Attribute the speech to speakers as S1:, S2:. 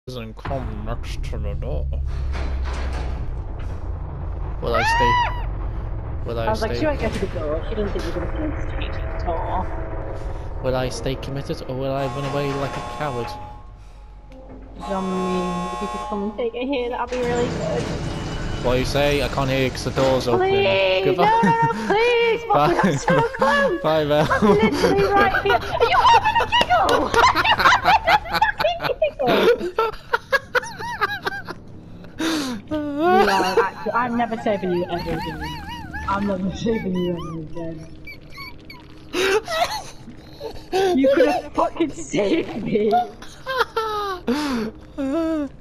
S1: And come next to the door. Will I stay? Will I
S2: was like, she won't go to the door. She doesn't think you're going to stay to the door.
S1: Will I stay committed, or will I run away like a coward?
S2: If you could come and take her here, that'd be really good.
S1: What you say? I can't hear you because the door's opening.
S2: Please!
S1: Goodbye.
S2: No, please! Bye. That's so close!
S1: Bye, Mel.
S2: I'm literally right here. Are you having a giggle? Actually, I'm never saving you ever again. I'm never saving you ever again. You could have fucking saved me.